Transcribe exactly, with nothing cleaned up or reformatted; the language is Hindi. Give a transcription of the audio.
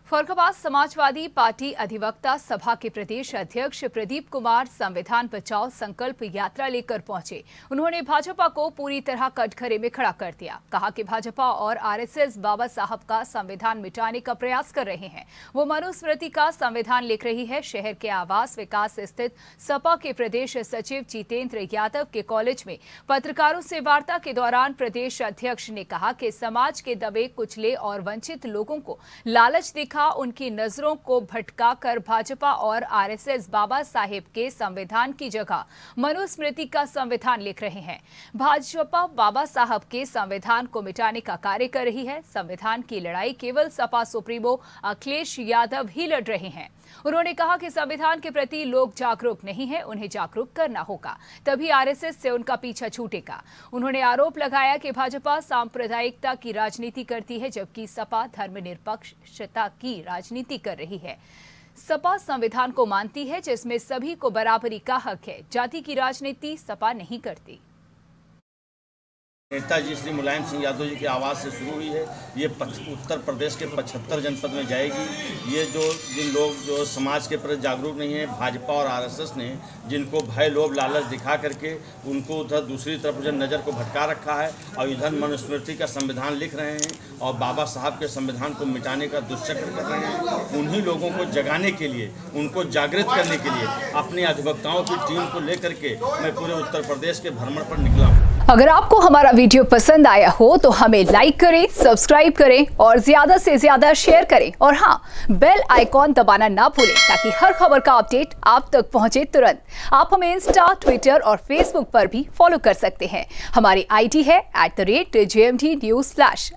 फर्रुखाबाद समाजवादी पार्टी अधिवक्ता सभा के प्रदेश अध्यक्ष प्रदीप कुमार संविधान बचाओ संकल्प यात्रा लेकर पहुंचे। उन्होंने भाजपा को पूरी तरह कटघरे में खड़ा कर दिया। कहा कि भाजपा और आरएसएस बाबा साहब का संविधान मिटाने का प्रयास कर रहे हैं। वो मनुस्मृति का संविधान लिख रही है। शहर के आवास विकास स्थित सपा के प्रदेश सचिव जितेंद्र यादव के कॉलेज में पत्रकारों से वार्ता के दौरान प्रदेश अध्यक्ष ने कहा कि समाज के दबे कुचले और वंचित लोगों को लालच दिखा उनकी नजरों को भटकाकर भाजपा और आरएसएस बाबा साहेब के संविधान की जगह मनुस्मृति का संविधान लिख रहे हैं। भाजपा बाबा साहब के संविधान को मिटाने का कार्य कर रही है। संविधान की लड़ाई केवल सपा सुप्रीमो अखिलेश यादव ही लड़ रहे हैं। उन्होंने कहा कि संविधान के प्रति लोग जागरूक नहीं हैं, उन्हें जागरूक करना होगा, तभी आरएसएस से उनका पीछा छूटेगा। उन्होंने आरोप लगाया कि भाजपा सांप्रदायिकता की राजनीति करती है, जबकि सपा धर्मनिरपेक्षता की राजनीति कर रही है। सपा संविधान को मानती है, जिसमें सभी को बराबरी का हक है। जाति की राजनीति सपा नहीं करती। नेताजी श्री मुलायम सिंह यादव जी की आवाज़ से शुरू हुई है। ये उत्तर प्रदेश के पचहत्तर जनपद में जाएगी। ये जो जिन लोग जो समाज के प्रति जागरूक नहीं है, भाजपा और आरएसएस ने जिनको भय लोभ लालच दिखा करके उनको उधर दूसरी तरफ जो नज़र को भटका रखा है और इधर मनुस्मृति का संविधान लिख रहे हैं और बाबा साहब के संविधान को मिटाने का दुष्चक्र कर रहे हैं। उन्हीं लोगों को जगाने के लिए, उनको जागृत करने के लिए अपने अधिवक्ताओं की टीम को लेकर के मैं पूरे उत्तर प्रदेश के भ्रमण पर निकला हूँ। अगर आपको हमारा वीडियो पसंद आया हो तो हमें लाइक करें, सब्सक्राइब करें और ज्यादा से ज्यादा शेयर करें और हाँ, बेल आइकॉन दबाना ना भूलें ताकि हर खबर का अपडेट आप तक पहुंचे तुरंत। आप हमें इंस्टा, ट्विटर और फेसबुक पर भी फॉलो कर सकते हैं। हमारी आईडी है at the rate J M D news flash.